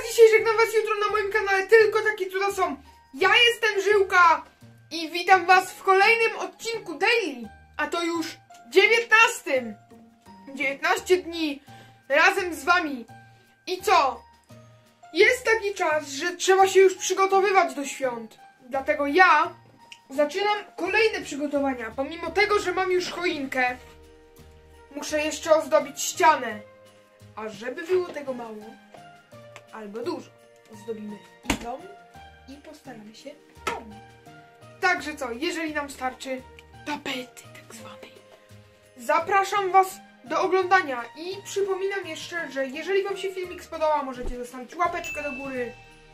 dzisiaj, żegnam was jutro na moim kanale. Tylko takie cuda są. Ja jestem Żyłka i witam was w kolejnym odcinku Daily. A to już 19. 19 dni razem z wami. I co? Jest taki czas, że trzeba się już przygotowywać do świąt. Dlatego ja zaczynam kolejne przygotowania. Pomimo tego, że mam już choinkę, muszę jeszcze ozdobić ścianę. A żeby było tego mało, albo dużo, ozdobimy i dom, i postaramy się dom. Także co, jeżeli nam starczy tapety tak zwanej, zapraszam was do oglądania i przypominam jeszcze, że jeżeli wam się filmik spodoba, możecie zostawić łapeczkę do góry.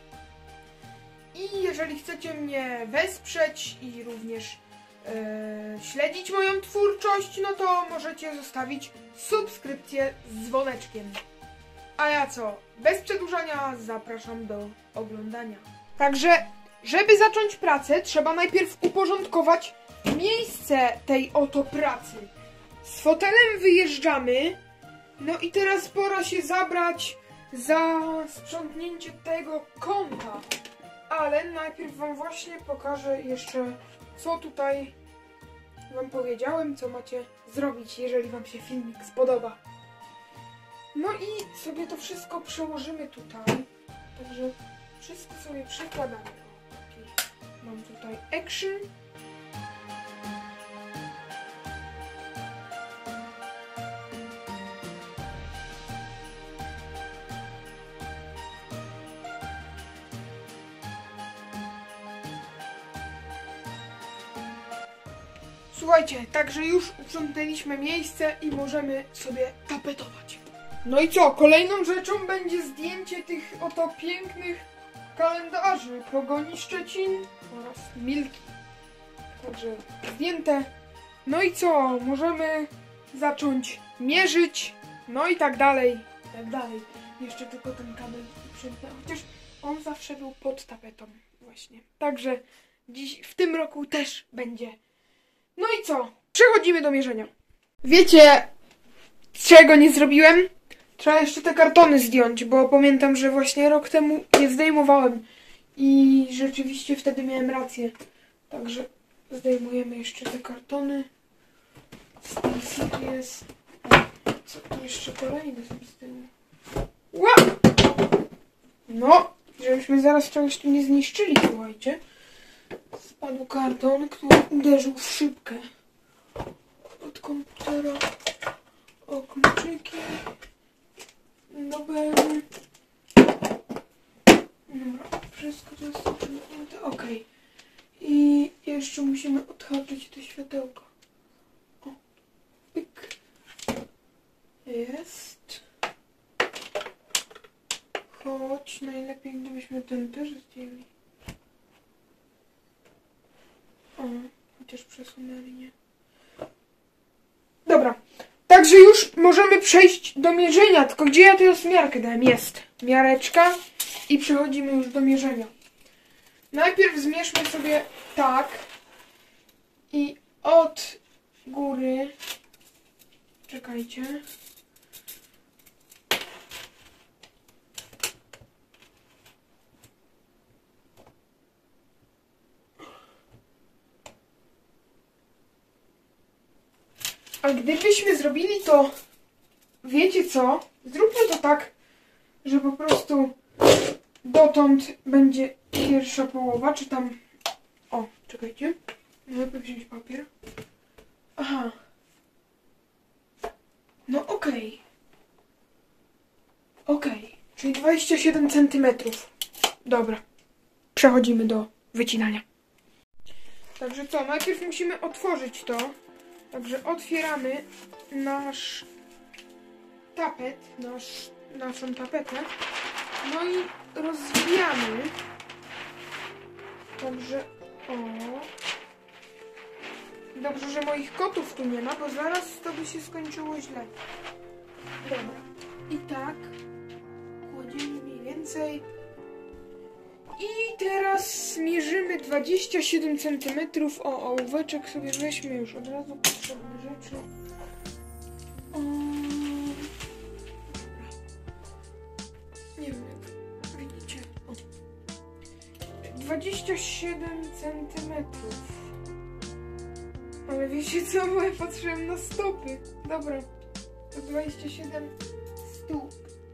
I jeżeli chcecie mnie wesprzeć i również śledzić moją twórczość, no to możecie zostawić subskrypcję z dzwoneczkiem. A ja co? Bez przedłużania zapraszam do oglądania. Także, żeby zacząć pracę, trzeba najpierw uporządkować miejsce tej oto pracy. Z fotelem wyjeżdżamy. No i teraz pora się zabrać za sprzątnięcie tego kąta. Ale najpierw wam właśnie pokażę jeszcze, co tutaj wam powiedziałem, co macie zrobić, jeżeli wam się filmik spodoba. No i sobie to wszystko przełożymy tutaj. Także wszystko sobie przekładamy. Mam tutaj action. Słuchajcie, także już uprzątnęliśmy miejsce i możemy sobie tapetować. No i co? Kolejną rzeczą będzie zdjęcie tych oto pięknych kalendarzy Pogoni Szczecin oraz Milki. Także zdjęte. No i co? Możemy zacząć mierzyć. No i tak dalej. Tak dalej. Jeszcze tylko ten kabel przymknę. Chociaż on zawsze był pod tapetą właśnie. Także dziś, w tym roku też będzie. No i co? Przechodzimy do mierzenia. Wiecie, czego nie zrobiłem? Trzeba jeszcze te kartony zdjąć, bo pamiętam, że właśnie rok temu je zdejmowałem. I rzeczywiście wtedy miałem rację. Także zdejmujemy jeszcze te kartony. Jest. Co tu jeszcze kolejne są z tyłu? Ła! No, żebyśmy zaraz czegoś tu nie zniszczyli, słuchajcie. Spadł karton, który uderzył w szybkę od komputera. O, kluczyki. Dobra. Wszystko to jest zamknięte. Ok. I jeszcze musimy odhaczyć te światełka. O, pyk. Jest. Choć najlepiej gdybyśmy ten też zdjęli. O, chociaż przesunęli, nie? Dobra. Także już możemy przejść do mierzenia. Tylko gdzie ja teraz miarkę dałem? Jest. Miareczka. I przechodzimy już do mierzenia. Najpierw zmierzmy sobie tak. I od góry. Czekajcie. A gdybyśmy zrobili to, wiecie co? Zróbmy to tak, że po prostu dotąd będzie pierwsza połowa, czy tam... O, czekajcie. Najpierw wziąć papier. Aha. No okej. Okej. Czyli 27 cm. Dobra. Przechodzimy do wycinania. Także co? Najpierw musimy otworzyć to. Także otwieramy nasz tapet, naszą tapetę, no i rozwijamy. Także o. Dobrze, że moich kotów tu nie ma, bo zaraz to by się skończyło źle. Dobra. I tak kładziemy mniej więcej. I teraz mierzymy 27 cm. O, ołóweczek sobie weźmy już od razu, potrzebne rzeczy. O, nie wiem, jak 27 centymetrów. Ale wiecie co, bo ja patrzyłem na stopy. Dobra, to 27 stóp.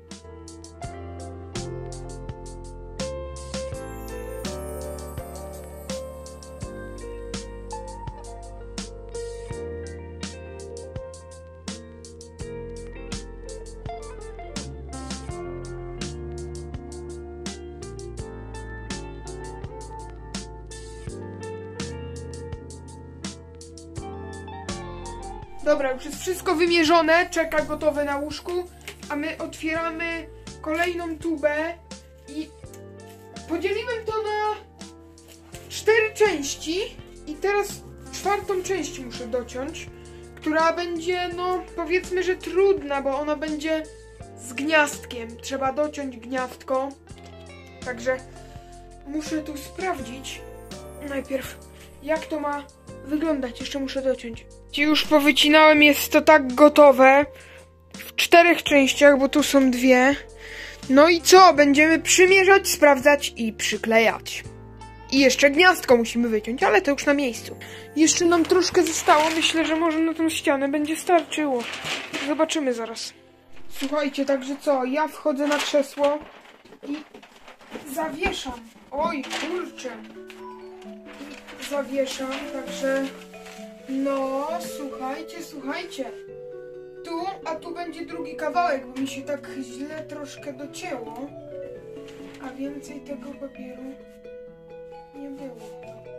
Dobra, już jest wszystko wymierzone, czeka gotowe na łóżku, a my otwieramy kolejną tubę i podzieliłem to na 4 części i teraz 4. część muszę dociąć, która będzie, no powiedzmy, że trudna, bo ona będzie z gniazdkiem. Trzeba dociąć gniazdko, także muszę tu sprawdzić najpierw, jak to ma wyglądać. Jeszcze muszę dociąć. Już powycinałem, jest to tak gotowe w 4 częściach, bo tu są 2. No i co? Będziemy przymierzać, sprawdzać i przyklejać. I jeszcze gniazdko musimy wyciąć, ale to już na miejscu. Jeszcze nam troszkę zostało, myślę, że może na tą ścianę będzie starczyło. Zobaczymy zaraz. Słuchajcie, także co? Ja wchodzę na krzesło i zawieszam. Oj, kurczę. I zawieszam, także... No, słuchajcie. A tu będzie drugi kawałek, bo mi się tak źle troszkę docięło. A więcej tego papieru nie było.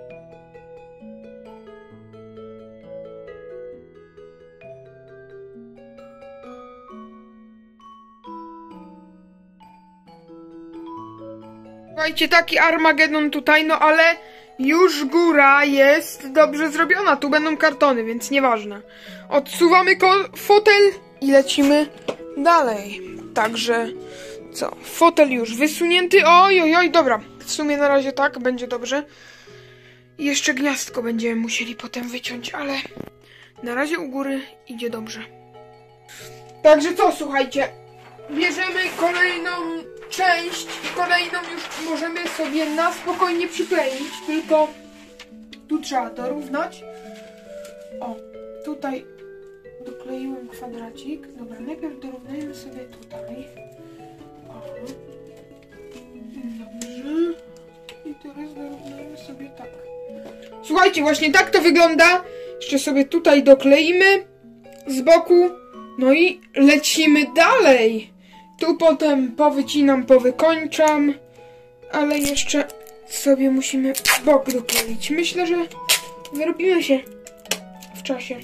Słuchajcie, taki Armagedon tutaj, no ale już góra jest dobrze zrobiona. Tu będą kartony, więc nieważne. Odsuwamy fotel i lecimy dalej. Także co? Fotel już wysunięty. Oj, dobra. W sumie na razie tak, będzie dobrze. I jeszcze gniazdko będziemy musieli potem wyciąć, ale na razie u góry idzie dobrze. Także co, słuchajcie. Bierzemy kolejną część i kolejną już możemy sobie na spokojnie przykleić, tylko tu trzeba dorównać. O, tutaj dokleiłem kwadracik. Dobra, najpierw dorównajmy sobie tutaj. O, dobrze. I teraz dorównajmy sobie tak. Słuchajcie, właśnie tak to wygląda. Jeszcze sobie tutaj dokleimy z boku. No i lecimy dalej. Tu potem powycinam, powykończam, ale jeszcze sobie musimy bok dokleić. Myślę, że wyrobimy się w czasie.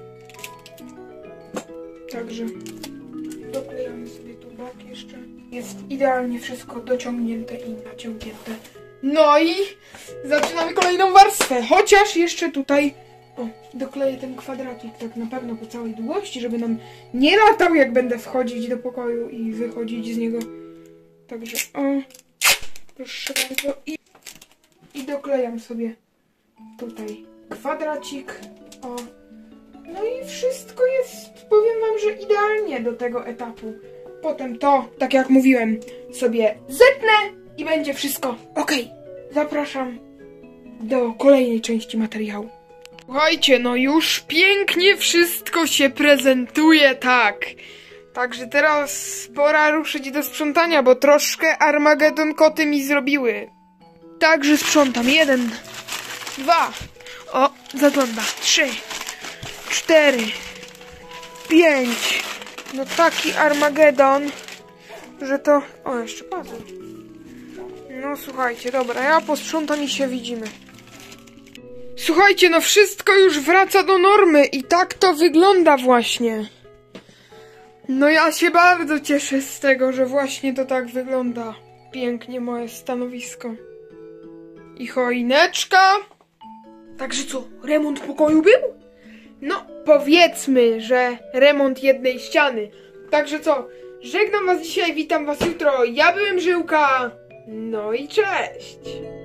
Także doklejamy sobie tu bok jeszcze. Jest idealnie wszystko dociągnięte i naciągnięte. No i zaczynamy kolejną warstwę, chociaż jeszcze tutaj dokleję ten kwadracik tak na pewno po całej długości, żeby nam nie latał, jak będę wchodzić do pokoju i wychodzić z niego. Także proszę bardzo. I doklejam sobie tutaj kwadracik. No i wszystko jest, powiem wam, że idealnie do tego etapu. Potem to, tak jak mówiłem, sobie zetnę i będzie wszystko ok. Zapraszam do kolejnej części materiału. Słuchajcie, no już pięknie wszystko się prezentuje, tak. Także teraz pora ruszyć do sprzątania, bo troszkę Armagedon koty mi zrobiły. Także sprzątam. 1, 2, zagląda. 3, 4, 5. No taki Armagedon, że to... jeszcze puzzle. No słuchajcie, dobra, ja posprzątam i się widzimy. Słuchajcie, no wszystko już wraca do normy i tak to wygląda właśnie. No ja się bardzo cieszę z tego, że właśnie to tak wygląda. Pięknie moje stanowisko. I choineczka. Także co, remont pokoju był? No, powiedzmy, że remont jednej ściany. Także co, żegnam was dzisiaj, witam was jutro. Ja byłem Żyłka. No i cześć.